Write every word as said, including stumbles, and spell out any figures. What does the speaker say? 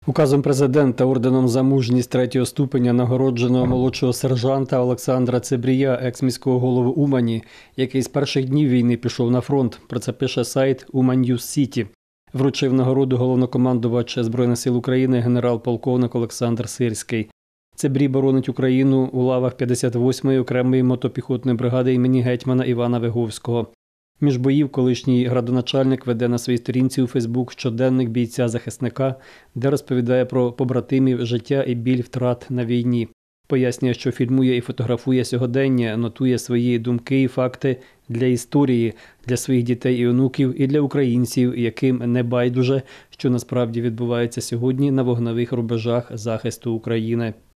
Указом президента орденом за мужність третього ступеня нагороджено молодшого сержанта Олександра Цебрія, екс-міського голову Умані, який з перших днів війни пішов на фронт. Про це пише сайт Uman News City. Вручив нагороду головнокомандувач Збройних сил України генерал-полковник Олександр Сирський. Цебрій боронить Україну у лавах п'ятдесят восьмої окремої мотопіхотної бригади імені гетьмана Івана Виговського. Між боїв колишній градоначальник веде на своїй сторінці у Фейсбук щоденник бійця-захисника, де розповідає про побратимів, життя і біль втрат на війні. Пояснює, що фільмує і фотографує сьогодення, нотує свої думки і факти для історії, для своїх дітей і онуків і для українців, яким не байдуже, що насправді відбувається сьогодні на вогневих рубежах захисту України.